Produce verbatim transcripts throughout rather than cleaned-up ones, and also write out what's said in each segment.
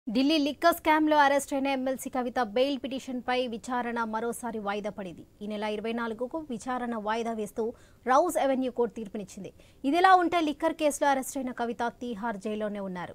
Delhi liquor scam లో arrest అయిన MLC Kavitha bail petition పై విచారణ మరోసారి వాయిదా పడింది. ఈ నెల ఇరవై నాలుగుకు విచారణ వాయిదా వేస్తూ రౌజ్ అవెన్యూ కోర్టు తీర్పునిచ్చింది. ఇదిలా ఉంటే లిక్కర్ కేసులో అరెస్ట్ అయిన కవిత తీహార్ జైల్లోనే ఉన్నారు.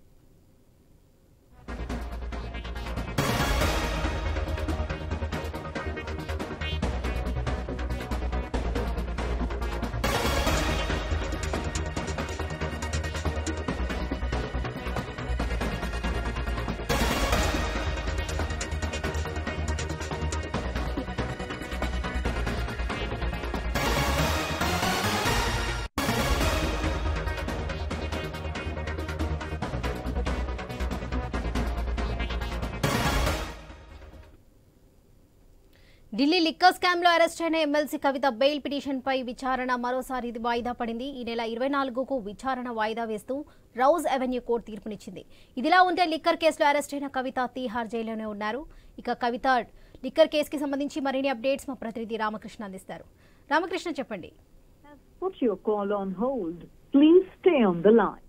ఢిల్లీ లిక్కర్ స్కామ్ లో అరెస్ట్ అయిన ఎమ్మెల్సీ కవిత బెయిల్ పిటిషన్ పై విచారణ మరోసారి వాయిదా పడింది. ఈ నెల ఇరవై నాలుగుకు విచారణ వాయిదా వేస్తూ రౌజ్ అవెన్యూ కోర్టు తీర్పునిచ్చింది. ఇదిలా ఉంటే లిక్కర్ కేసులో అరెస్ట్ అయిన కవిత తీహార్ జైల్లోనే ఉన్నారు. ఇక కవిత లిక్కర్ కేసుకి సంబంధించి మరిన్ని అప్డేట్స్ మా ప్రతినిధి రామకృష్ణ అందిస్తారు. రామకృష్ణ చెప్పండి. Put your call on hold. Please stay on the line.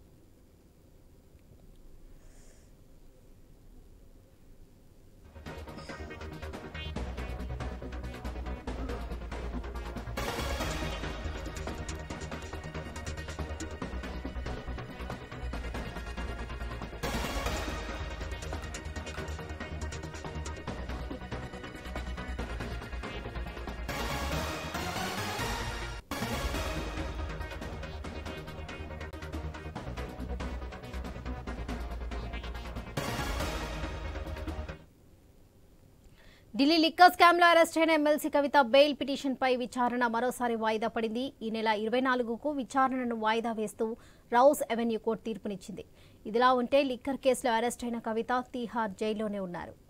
Delhi liquor scam లో అరెస్ట్ అయిన ఎమ్మెల్సీ కవిత బెయిల్ పిటిషన్ పై విచారణ మరోసారి వాయిదా పడింది. ఈ నెల ఇరవై నాలుగుకు విచారణను వాయిదా వేస్తూ రౌజ్ అవెన్యూ కోర్టు తీర్పునిచ్చింది. ఇదిలా ఉంటే లిక్కర్ కేసులో అరెస్ట్ అయిన కవిత తీహార్ జైల్లోనే ఉన్నారు.